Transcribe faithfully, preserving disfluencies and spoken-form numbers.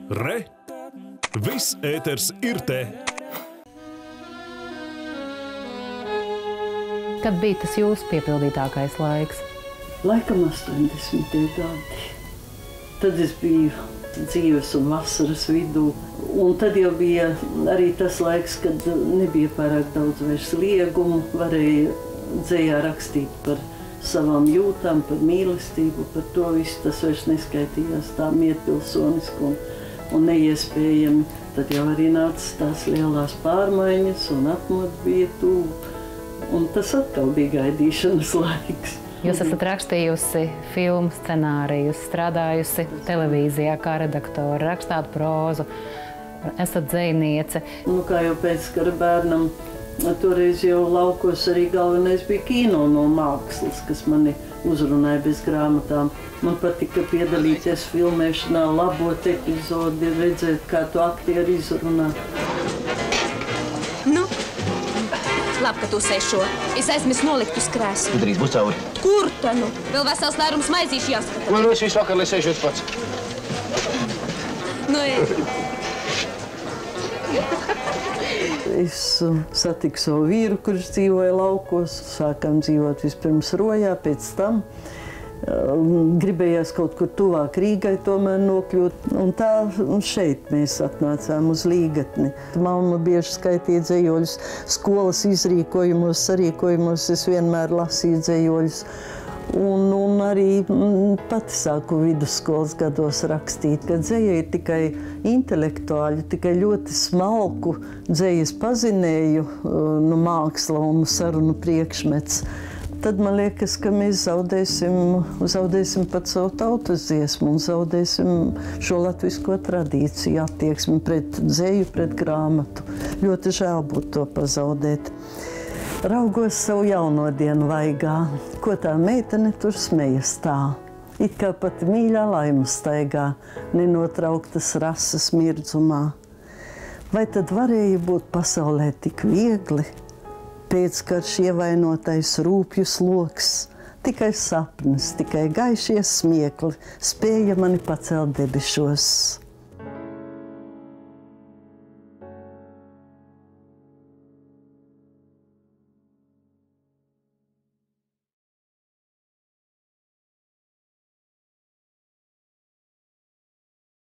Re! Viss ēters ir te! Kad bija tas jūsu piepildītākais laiks? Laikam astoņdesmitie gadi. Tad es biju dzīves un vasaras vidū. Un tad jau bija arī tas laiks, kad nebija pārāk daudz vairs liegumu. Varēja dzejā rakstīt par savām jūtām, par mīlestību, par to visu. Tas vairs neskaitījās tā mierpilsoniski un, un neiespējami. Tad jau arī nāca tās lielās pārmaiņas un atmodu bija tuvu. Un tas atkal bija gaidīšanas laiks. Jūs esat rakstījusi filmu scenārijus, strādājusi televīzijā kā redaktore, rakstāt prózu, esat dzejniece. Nu, kā jau pēckara bērnam, toreiz jau laukos arī galvenais bija kino no mākslas, kas mani uzrunāja bez grāmatām. Man patika piedalīties filmēšanā, labot epizodi, redzēt, kā to aktieri izrunā. Nu? Labi, ka tu sēž šo. Es aizmirsu nolikt uz krēslu. Tu drīz būs cauri. Kur ta nu? Vēl vesels lērums maizīšu jāskata. Man es visu vakar, lai sēžot pats. Nu, ej. Es satiku savu vīru, kurš dzīvoja laukos. Sākām dzīvot vispirms Rojā, pēc tam gribējās kaut kur tuvāk Rīgai tomēr nokļūt. Un tā un šeit mēs atnācām uz Līgatni. Mamma bieži skaitīja dzejoļus skolas izrīkojumos, sarīkojumos. Es vienmēr lasīju dzejoļus. Un, un arī pati sāku vidusskolas gados rakstīt, ka dzeja ir tikai intelektuāļu, tikai ļoti smalku dzejas pazinēju nu, māksla un sarunu priekšmets. Tad man liekas, ka mēs zaudēsim, zaudēsim pat savu tautas dziesmu un zaudēsim šo latvisko tradīciju, attieksmi pret dzeju, pret grāmatu. Ļoti žēl būtu to pazaudēt. Raugos savu jauno dienu vaigā, ko tā meitene tur smejas tā. It kā pat mīļā laima staigā, nenotrauktas rases mirdzumā. Vai tad varēja būt pasaulē tik viegli? Pēckarš ievainotais rūpju sloks, tikai sapnis, tikai gaišie smiekli spēja mani pacelt debešos.